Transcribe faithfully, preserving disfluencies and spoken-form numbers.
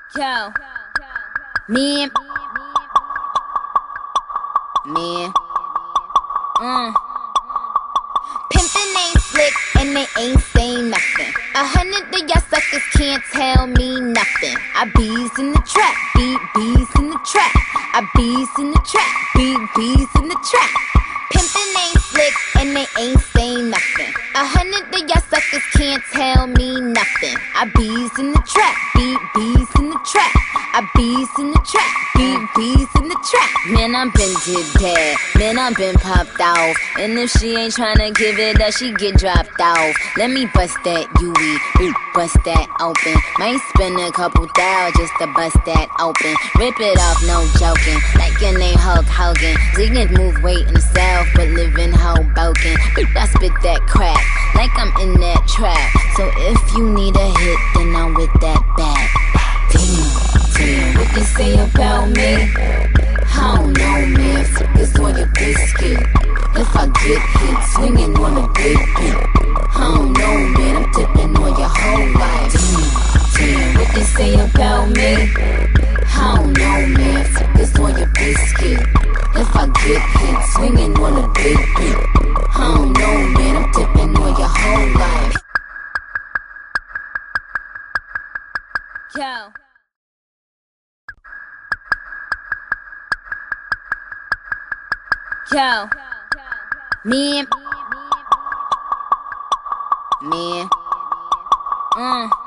Yo, me, me, mm. Pimpin' ain't slick and they ain't saying nothing. A hundred of y'all suckers can't tell me nothing. I bees in the trap, beat bees in the trap. I bees in the trap, beat bees in the trap. Pimpin' ain't slick and they ain't saying nothing. A hundred of y'all suckers can't tell me nothing. I bees in the trap, beat bees in the trap. I bees in the trap, beat bees in the trap. Man, I been did that. Man, I been popped off. And if she ain't tryna give it up, she get dropped off. Let me bust that U E, bust that open. Might spend a couple thou just to bust that open. Rip it off, no joking. Like your name Hulk Hogan. Ziggins move weight in the south, but live in Hoboken. I spit that crack, like I'm in that trap. So if you need a hit, then I'm with that bag. Damn, damn, what they say about me? I don't know, man. Focus on your biscuit. If I get hit, swinging on a big beat. I don't know, man. I'm tipping on your whole life. Damn, damn, what they say about me? I don't know, man. Focus on your biscuit. If I get hit, swinging on a big beat. I don't know, man. I'm tipping on your whole life. Yo. Yo. Me. Me. Mm.